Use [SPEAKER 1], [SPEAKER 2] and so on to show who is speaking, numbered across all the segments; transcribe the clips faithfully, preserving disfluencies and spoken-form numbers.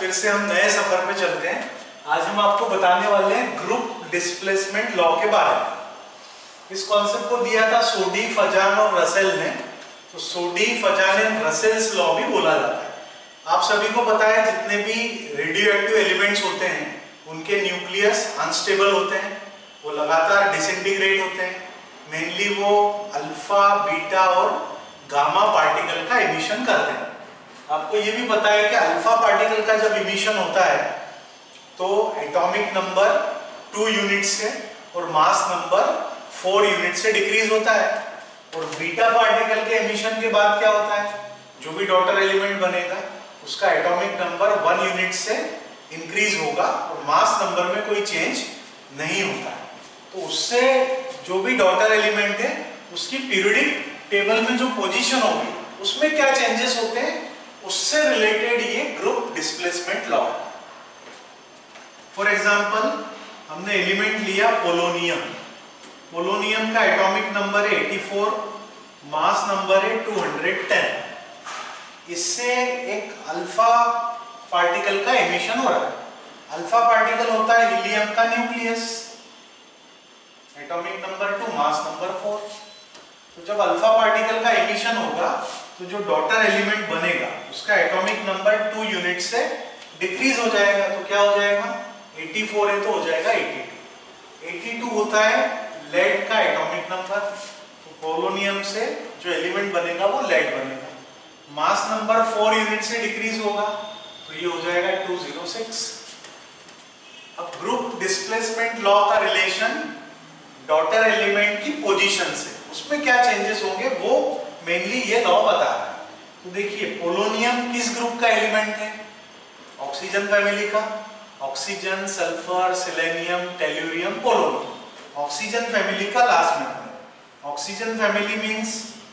[SPEAKER 1] फिर से हम नए सफर पे चलते हैं। आज हम आपको बताने वाले हैं ग्रुप डिस्प्लेसमेंट लॉ के बारे में। इस कॉन्सेप्ट को दिया था सोडी, फजान और रसेल ने। तो Soddy, Fajans and Russell's law भी बोला जाता है। आप सभी को पता है जितने भी रेडियो एक्टिव एलिमेंट्स होते हैं उनके न्यूक्लियस अनस्टेबल होते हैं, वो लगातार डिसइंटीग्रेट होते हैं। मेनली वो अल्फा, बीटा और गामा पार्टिकल का इमिशन करते हैं। आपको ये भी पता है कि अल्फा पार्टिकल का जब इमिशन होता है तो एटॉमिक नंबर टू यूनिट से और मास नंबर फोर यूनिट से डिक्रीज होता है। और बीटा पार्टिकल के इमिशन के बाद क्या होता है, जो भी डॉटर एलिमेंट बनेगा उसका एटॉमिक नंबर वन यूनिट से इंक्रीज होगा और मास नंबर में कोई चेंज नहीं होता है। तो उससे जो भी डॉटर एलिमेंट है उसकी पीरियोडिक टेबल में जो पोजीशन होगी उसमें क्या चेंजेस होते हैं, उससे रिलेटेड ये ग्रुप डिस्प्लेसमेंट लॉ है। फॉर एग्जांपल हमने एलिमेंट लिया पोलोनियम। पोलोनियम का एटॉमिक नंबर है चौरासी, मास नंबर है टू हंड्रेड टेन। इससे एक अल्फा पार्टिकल का एमिशन हो रहा है। अल्फा पार्टिकल होता है हीलियम का nucleus, atomic number two, mass number four. तो जब अल्फा पार्टिकल का एमिशन होगा तो जो डॉटर एलिमेंट बनेगा उसका एटॉमिक नंबर टू यूनिट से डिक्रीज हो जाएगा। तो क्या हो जाएगा, चौरासी है तो हो जाएगा बयासी। बयासी होता है लेड का एटॉमिक नंबर। तो पोलोनियम से जो एलिमेंट बनेगा वो लेड बनेगा। मास नंबर फोर यूनिट से डिक्रीज होगा तो ये हो जाएगा टू जीरो सिक्स। अब ग्रुप डिस्प्लेसमेंट लॉ का रिलेशन डॉटर एलिमेंट की पोजीशन से, उसमें क्या चेंजेस होंगे वो मेनली ये लॉ बता रहा है। तो देखिए पोलोनियम किस ग्रुप का एलिमेंट है, ऑक्सीजन फैमिली का। Oxygen, sulphur, selenium, tellurium, polonium oxygen family का last member. Oxygen family means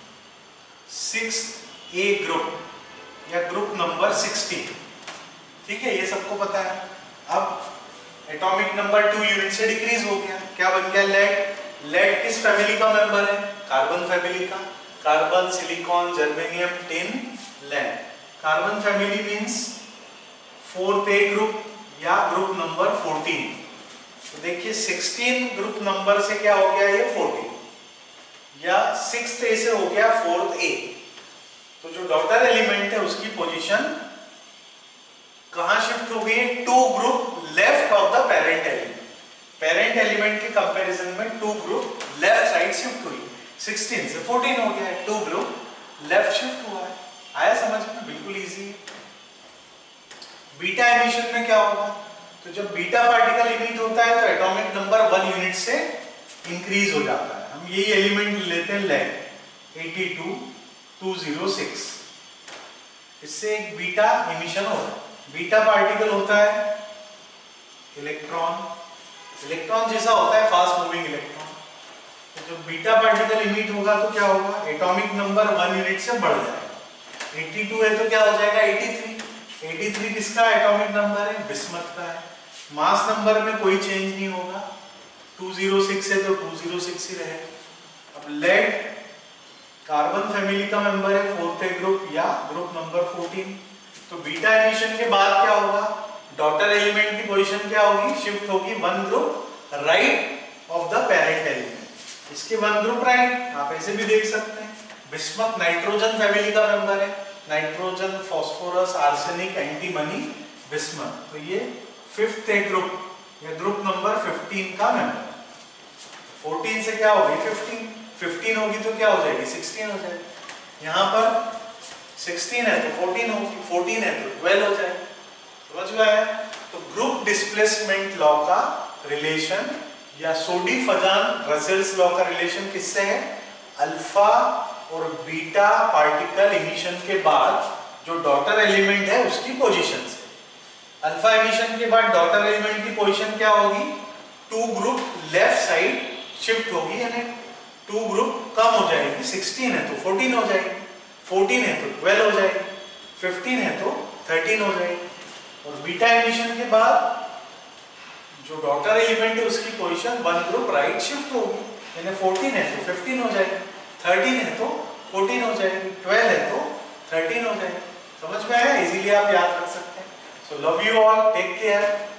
[SPEAKER 1] sixth A group या ग्रुप नंबर सिक्सटीन। ठीक है, ये सबको पता है। अब एटॉमिक नंबर टू यूनिट से डिक्रीज हो गया, क्या बन गया, लेड। लेड किस फैमिली का मेंबर है, कार्बन फैमिली का। Carbon, silicon, germanium, tin, lead. Carbon family means fourth A group या ग्रुप नंबर फोर्टीन। तो देखिए सिक्सटीन ग्रुप नंबर से क्या हो गया, ये फोर्टीन, या सिक्स्थ ए से हो गया फोर्थ ए। तो जो डॉटर एलिमेंट है उसकी पोजीशन कहां शिफ्ट हो गई, two group left of the parent element. Parent element के कंपैरिजन में two group left side shift हुई। सिक्सटीन से फोर्टीन हो गया है, टू ग्रुप लेफ्ट शिफ्ट हुआ है। आया समझ में, बिल्कुल इजी है। बीटा एमिशन में क्या होगा, तो जब बीटा पार्टिकल इमिट होता है तो एटॉमिक नंबर वन यूनिट से इंक्रीज हो जाता है। हम यही एलिमेंट लेते हैं लेड, बयासी, टू जीरो सिक्स। इससे एक बीटा एमिशन होता है। बीटा पार्टिकल होता है इलेक्ट्रॉन, इलेक्ट्रॉन जैसा होता है फास्ट मूविंग इलेक्ट्रॉन। तो जब बीटा पार्टिकल इमिट होगा तो क्या होगा, एटॉमिक नंबर वन यूनिट से बढ़ जाएगा। बयासी है तो क्या हो जाएगा, तिरासी। तिरासी किसका एटॉमिक नंबर है, बिस्मथ का है। मास नंबर में कोई चेंज नहीं होगा, टू जीरो सिक्स है तो टू जीरो सिक्स ही रहेगा। अब लेड कार्बन फैमिली का मेंबर है, फोर्थ ए ग्रुप या ग्रुप नंबर फोर्टीन। तो बीटा एमिशन के बाद क्या होगा, डॉटर एलिमेंट की पोजीशन क्या होगी, शिफ्ट होगी one group right of the parent element. इसके वन ग्रुप राइट, आप ऐसे भी देख सकते हैं। बिस्मथ नाइट्रोजन फैमिली का मेंबर है, nitrogen, phosphorus, arsenic, antimony, bismuth. तो ये फिफ्थ ए ग्रुप या ग्रुप नंबर फिफ्टीन का मेंबर। फोर्टीन से क्या होगी, फिफ्टीन। फिफ्टीन होगी तो क्या हो जाएगी, सिक्सटीन हो जाएगी। यहाँ पर सिक्सटीन है तो फोर्टीन होगी, फोर्टीन है तो ट्वेल्व हो जाएगी। समझ में आया। तो ग्रुप डिस्प्लेसमेंट लॉ का रिलेशन या सोडी, फजान, रसेल्स लॉ का रिलेशन किससे है, अल्फा और बीटा पार्टिकल इमिशन के बाद जो डॉटर एलिमेंट है उसकी पोजीशन से। अल्फा एमिशन के बाद डॉटर एलिमेंट की पोजीशन क्या होगी, two group left side shift होगी, यानी टू ग्रुप कम हो जाएगी। सिक्सटीन है तो फोर्टीन हो जाएगी, फोर्टीन है तो ट्वेल्व हो जाएगी, फिफ्टीन है तो थर्टीन हो जाएगी। और बीटा एमिशन के बाद जो डॉटर एलिमेंट है उसकी position one group right shift होगी, यानी फोर्टीन है तो फिफ्टीन हो जाएगी, थर्टीन है तो फोर्टीन हो जाएगी, ट्वेल्व है तो थर्टीन हो जाएगी। समझ में आया, इजीली आप याद कर सकते हैं। So love you all, take care.